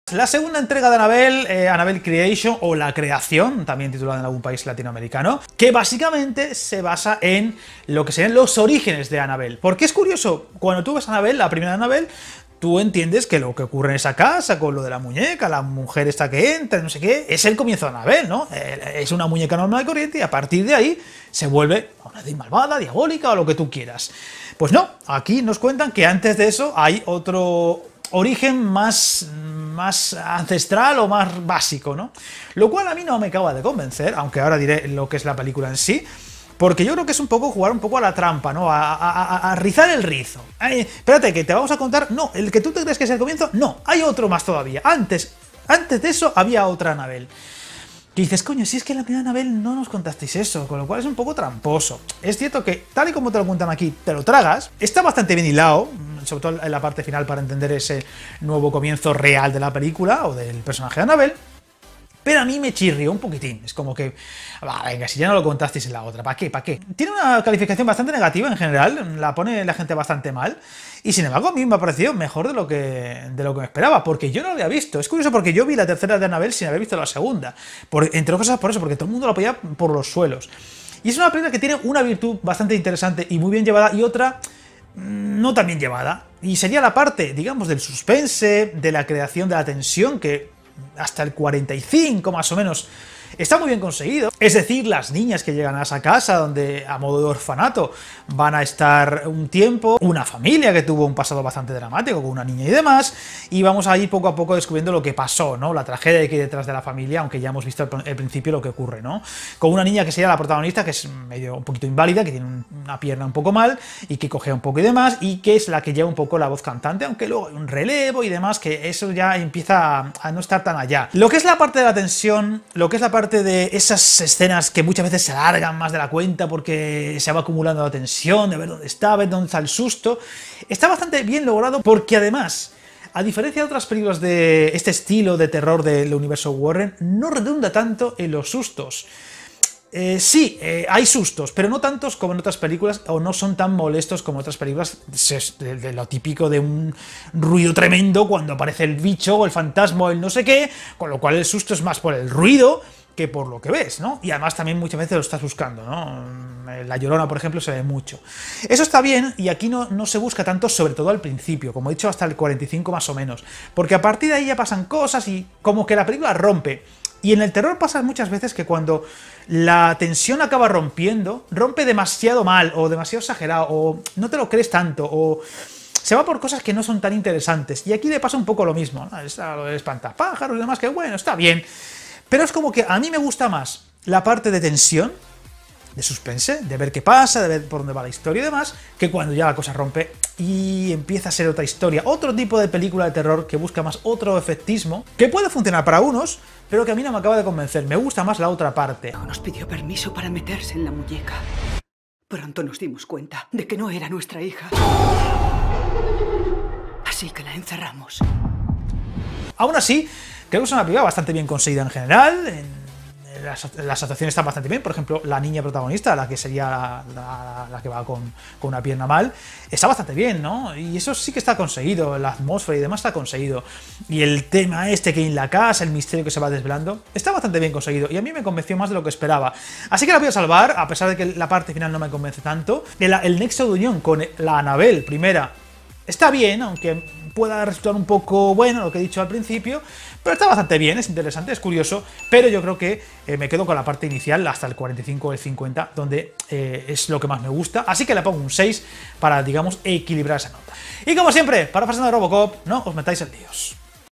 La segunda entrega de Annabelle, Annabelle Creation, o La Creación, también titulada en algún país latinoamericano, que básicamente se basa en lo que serían los orígenes de Annabelle. Porque es curioso, cuando tú ves Annabelle, la primera Annabelle, tú entiendes que lo que ocurre en esa casa, con lo de la muñeca, la mujer esta que entra, no sé qué, es el comienzo de Annabelle, ¿no? Es una muñeca normal y corriente, y a partir de ahí se vuelve una malvada, diabólica o lo que tú quieras. Pues no, aquí nos cuentan que antes de eso hay otro origen más ancestral o más básico, ¿no? Lo cual a mí no me acaba de convencer, aunque ahora diré lo que es la película en sí, porque yo creo que es un poco jugar un poco a la trampa, ¿no? A rizar el rizo. Espérate, que te vamos a contar, no, el que tú te crees que es el comienzo, no, hay otro más todavía. Antes de eso había otra Annabelle. Y dices, coño, si es que en la primera Annabelle no nos contasteis eso, con lo cual es un poco tramposo. Es cierto que, tal y como te lo cuentan aquí, te lo tragas, está bastante bien hilado, sobre todo en la parte final para entender ese nuevo comienzo real de la película, o del personaje de Annabelle, pero a mí me chirrió un poquitín. Es como que, venga, si ya no lo contasteis en la otra, ¿para qué? ¿Para qué? Tiene una calificación bastante negativa en general, la pone la gente bastante mal, y sin embargo a mí me ha parecido mejor de lo que me esperaba, porque yo no lo había visto. Es curioso porque yo vi la tercera de Annabelle sin haber visto la segunda, entre otras cosas por eso, porque todo el mundo la apoya por los suelos. Y es una película que tiene una virtud bastante interesante y muy bien llevada, y otra no tan bien llevada, y sería la parte, digamos, del suspense, de la creación de la tensión, que hasta el 45 más o menos está muy bien conseguido. Es decir, las niñas que llegan a esa casa, donde a modo de orfanato van a estar un tiempo, una familia que tuvo un pasado bastante dramático con una niña y demás, y vamos a ir poco a poco descubriendo lo que pasó, ¿no? La tragedia que hay detrás de la familia, aunque ya hemos visto al principio lo que ocurre, ¿no? Con una niña que sería la protagonista, que es medio un poquito inválida, que tiene una pierna un poco mal, y que cojea un poco y demás, y que es la que lleva un poco la voz cantante, aunque luego hay un relevo y demás, que eso ya empieza a no estar tan allá. Lo que es la parte de la tensión, lo que es la parte de esas escenas que muchas veces se alargan más de la cuenta porque se va acumulando la tensión, de ver dónde está, ver dónde está el susto, está bastante bien logrado, porque además, a diferencia de otras películas de este estilo de terror del universo Warren, no redunda tanto en los sustos. Sí, hay sustos, pero no tantos como en otras películas, o no son tan molestos como otras películas de lo típico de un ruido tremendo cuando aparece el bicho o el fantasma o el no sé qué, con lo cual el susto es más por el ruido que por lo que ves, ¿no? Y además también muchas veces lo estás buscando, ¿no? La Llorona, por ejemplo, se ve mucho. Eso está bien, y aquí no se busca tanto, sobre todo al principio, como he dicho, hasta el 45 más o menos, porque a partir de ahí ya pasan cosas y como que la película rompe. Y en el terror pasa muchas veces que cuando la tensión acaba rompe demasiado mal, o demasiado exagerado, o no te lo crees tanto, o se va por cosas que no son tan interesantes. Y aquí le pasa un poco lo mismo, ¿no? Está lo del espantapájaros y demás, que bueno, está bien. Pero es como que a mí me gusta más la parte de tensión, de suspense, de ver qué pasa, de ver por dónde va la historia y demás, que cuando ya la cosa rompe y empieza a ser otra historia, otro tipo de película de terror que busca más otro efectismo, que puede funcionar para unos, pero que a mí no me acaba de convencer. Me gusta más la otra parte. No nos pidió permiso para meterse en la muñeca. Pronto nos dimos cuenta de que no era nuestra hija. Así que la encerramos. Aún así, creo que es una película bastante bien conseguida en general. Las actuaciones están bastante bien. Por ejemplo, la niña protagonista, la que sería la que va con una pierna mal, está bastante bien, ¿no? Y eso sí que está conseguido. La atmósfera y demás está conseguido. Y el tema este que hay en la casa, el misterio que se va desvelando, está bastante bien conseguido. Y a mí me convenció más de lo que esperaba. Así que la voy a salvar, a pesar de que la parte final no me convence tanto. El nexo de unión con la Annabelle primera está bien, aunque pueda resultar un poco bueno lo que he dicho al principio, pero está bastante bien, es interesante, es curioso, pero yo creo que me quedo con la parte inicial hasta el 45 o el 50, donde es lo que más me gusta, así que le pongo un 6 para, digamos, equilibrar esa nota. Y como siempre, para pasar de Robocop, no os metáis en líos.